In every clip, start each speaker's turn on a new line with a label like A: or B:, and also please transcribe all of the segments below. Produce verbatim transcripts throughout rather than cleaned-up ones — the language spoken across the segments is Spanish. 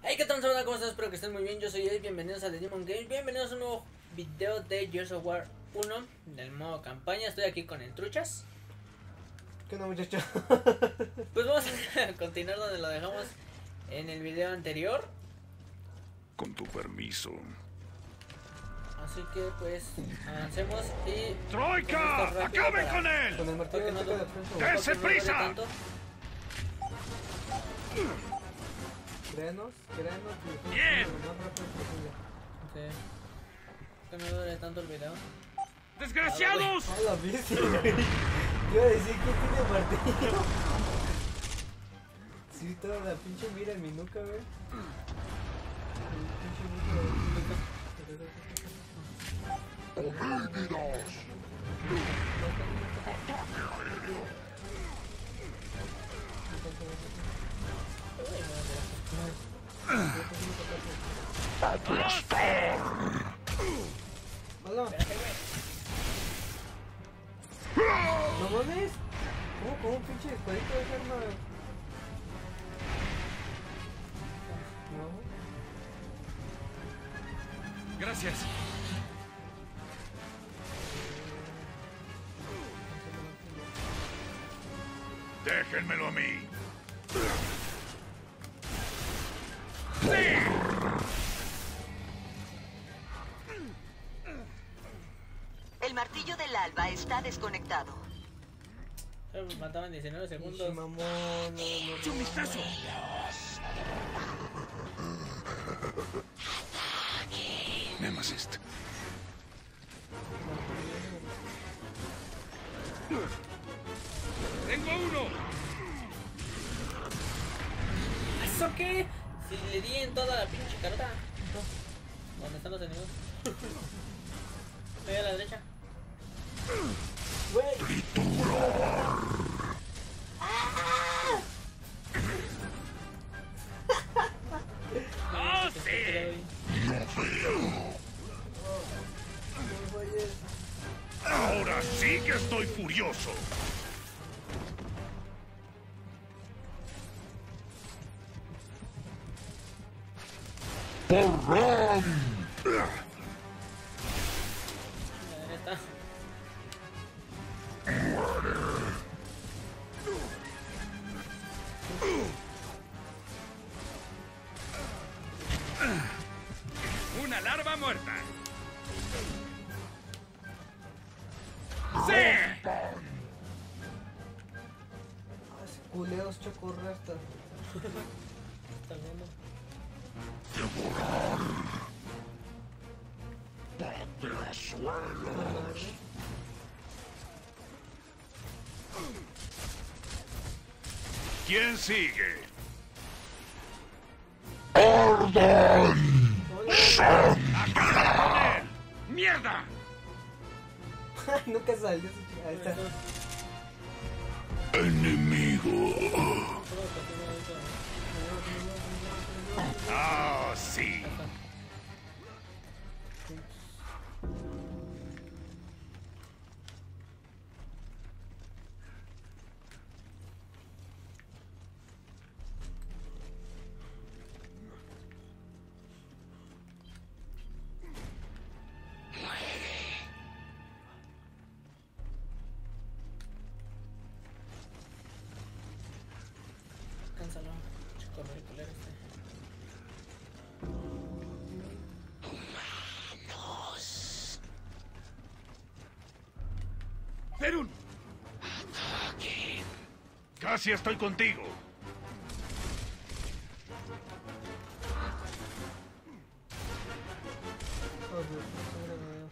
A: Hey, ¿qué tal? ¿Cómo están? Espero que estén muy bien. Yo soy Ed, bienvenidos a The Demon Games. Bienvenidos a un nuevo video de Gears of War uno del modo campaña. Estoy aquí con el Truchas.
B: ¿Qué onda, muchachos?
A: Pues vamos a continuar donde lo dejamos en el video anterior.
C: Con tu permiso.
A: Así que pues avancemos y...
C: ¡Troika! ¡Acaben con él!
B: Con el martillo
A: no,
B: no,
A: no,
C: ¡Dense
A: no duele
C: prisa!
A: tanto.
B: Créanos, créanos. Y
C: Bien.
B: lo más rápido posible.
A: Sí. Que no duele tanto el video.
C: ¡Desgraciados!
B: ¡Ah, la bici! Yo iba a decir que tiene martillo. Sí, toda la pinche mira en mi nuca, güey. El pinche mira en mi nuca. Hola. No mames. ¿Cómo, cómo un pinche espadito de arma? No.
C: Gracias. Déjenmelo a mí.
D: El martillo del alba está desconectado.
A: Se mataban diecinueve
B: Pinche
A: segundos.
B: mamón, no, no, no.
C: ¡Un vistazo! Nemesis. ¡Tengo uno!
A: ¿Eso qué? Si le di en toda la pinche carota. ¿Dónde están los enemigos? Estoy a la derecha.
B: Güey.
C: ¡Oh, sí!
B: No vayas.
C: Ahora sí que estoy furioso. ¡Porrón!
A: Ahí está.
C: ¡Una larva muerta! ¡Sí!
B: Ah, ese culeos chocorrastas.
A: Está viendo.
C: ¿Quién sigue?
B: Hola.
C: ¡Acaben con él! ¡Mierda!
B: Nunca salió ese ch- Ahí está.
C: Enemigo. ¡Ah, sí!
A: Cánsalo. Chico ridiculero este.
C: ¡Perun! ¡Casi estoy contigo!
B: Oh, Dios, madre mía.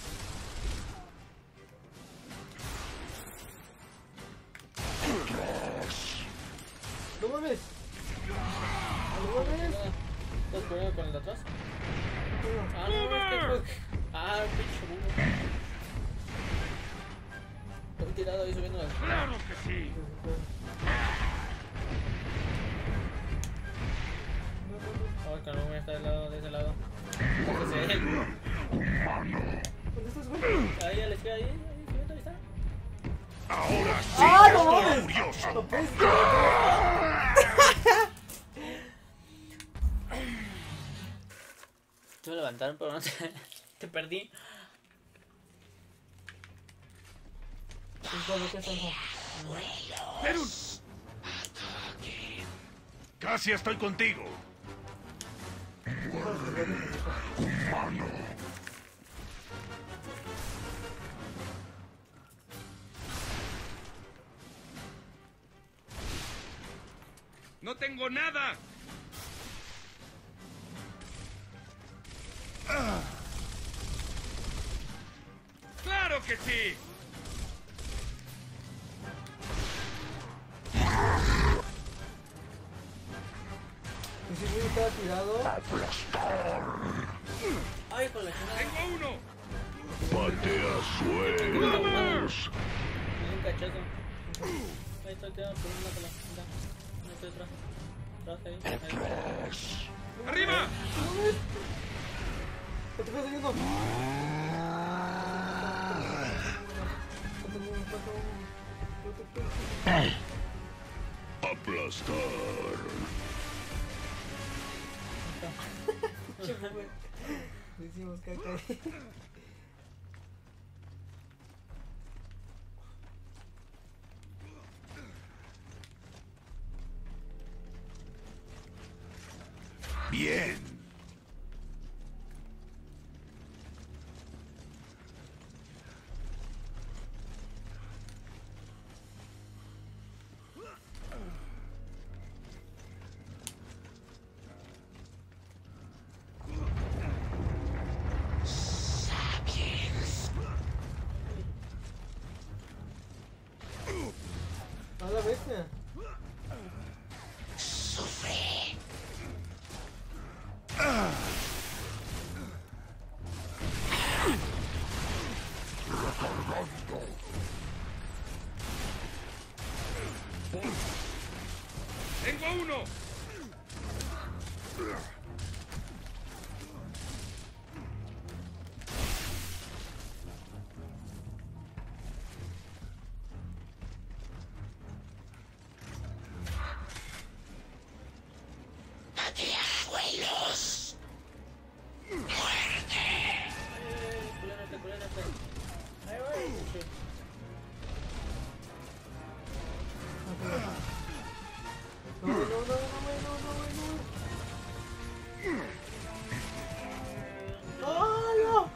B: No mames. No mames.
A: ¿Estás poniendo con el de atrás? Ah, no, es que fue... Ah, pinche burro. Estoy tirado ahí subiendo las...
C: ¡Claro que sí!
A: Oh, que no voy a estar del lado, de ese lado. Entonces, él.
B: ¿Dónde estás, güey?
A: Ahí a la izquierda, ahí, ahí, subiendo, ahí está.
C: Ahora sí
B: ¡Ah,
C: que
B: no
C: estoy
B: mames!
C: furioso.
B: No puedes creer.
A: levantar, pero no te, te perdí.
B: ¿Qué es eso?
C: Perun. Casi estoy contigo. Humano. No tengo nada. Ah. ¡Claro que sí!
B: ¿Y si Will estaba tirado?
A: Ay, con la chingada.
C: ¡Tengo uno!
E: Patea suelos.
A: Me dio un cachazo. Ahí estoy tirado por una sola. Mira, no estoy atrás. Atrás ahí. ahí.
C: ¡Arriba!
B: ¿Qué te estás haciendo?
E: Aplastar.
B: Le hicimos caca ahí.
C: Bien.
B: A la bestia.
C: ¡Tengo uno!
A: Culérate, culérate. Ahí voy. Sí.
B: No, no, no, no, güey, no, no, güey, no. ¡Ah, no!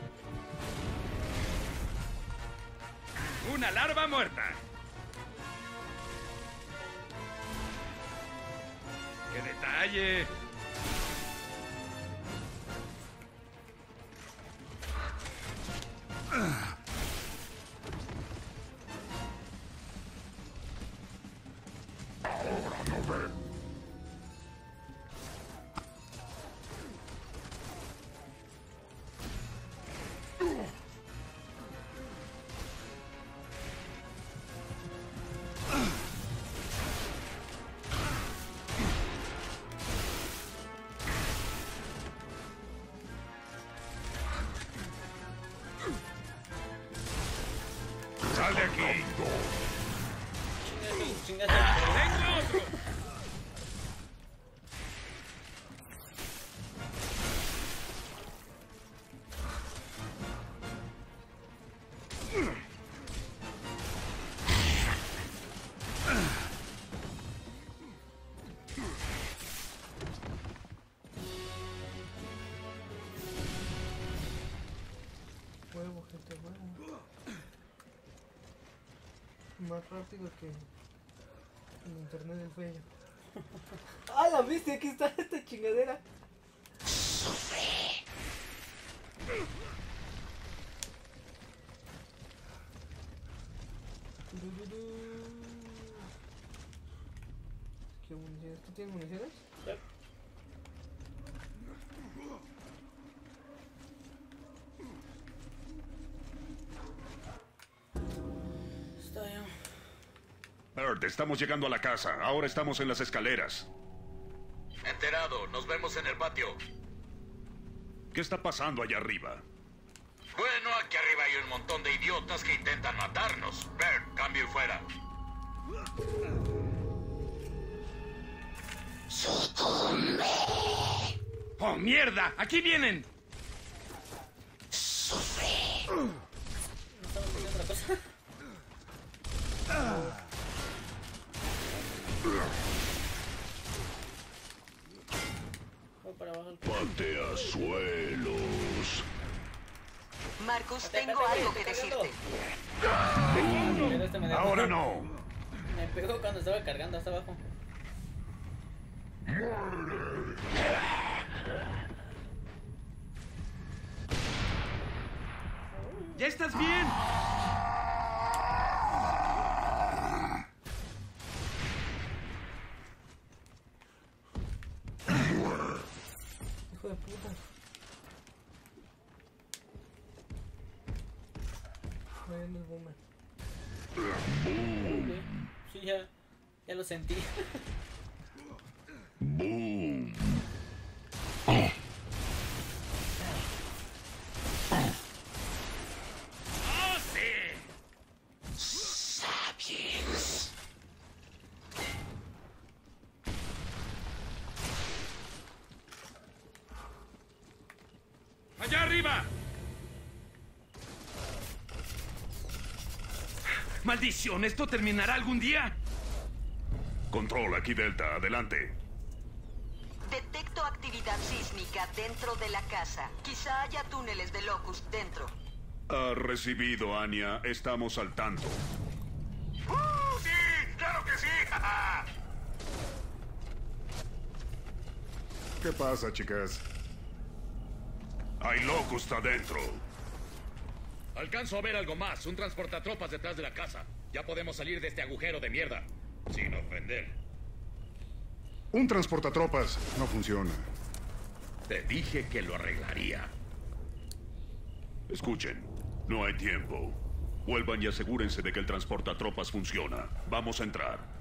C: ¡Una larva muerta! ¡Qué detalle!
E: Ahora no ven.
C: ¡Sal de aquí!
A: Chingaste, chingaste.
C: ¡Tengo otro!
B: Huevo, gente, huevo. Más rápido que el internet del feo. ¡Ah, la viste! Aquí está esta chingadera. ¿Qué municiones? ¿Tú tienes municiones?
A: Yep. Está bien.
C: Earth, estamos llegando a la casa. Ahora estamos en las escaleras.
F: Enterado, nos vemos en el patio.
C: ¿Qué está pasando allá arriba?
F: Bueno, aquí arriba hay un montón de idiotas que intentan matarnos. Bert, cambio y fuera.
C: ¡Oh, mierda! ¡Aquí vienen!
A: No estamos haciendo otra cosa. Voy para abajo.
E: Patea suelos.
D: Marcus,
A: Espérate,
D: tengo
A: espérate,
D: algo que
A: estoy
D: decirte.
A: Pero este me dejó-
C: Ahora no.
A: Me pegó cuando estaba cargando hasta abajo.
G: ¿Ya estás bien?
B: Hijo de puta. Ahí anda el boomer.
A: Ok. Sí, ya, ya lo sentí.
E: Boom.
G: ¡Allá arriba! ¡Maldición! ¿Esto terminará algún día?
C: Control, aquí Delta, adelante.
D: Detecto actividad sísmica dentro de la casa. Quizá haya túneles de Locust dentro.
C: Ha recibido, Anya. Estamos al tanto.
F: ¡Uh, sí! ¡Claro que sí!
C: ¿Qué pasa, chicas? Hay Locust adentro.
H: Alcanzo a ver algo más. Un transportatropas detrás de la casa. Ya podemos salir de este agujero de mierda. Sin ofender.
C: Un transportatropas no funciona.
H: Te dije que lo arreglaría.
C: Escuchen, no hay tiempo. Vuelvan y asegúrense de que el transportatropas funciona. Vamos a entrar.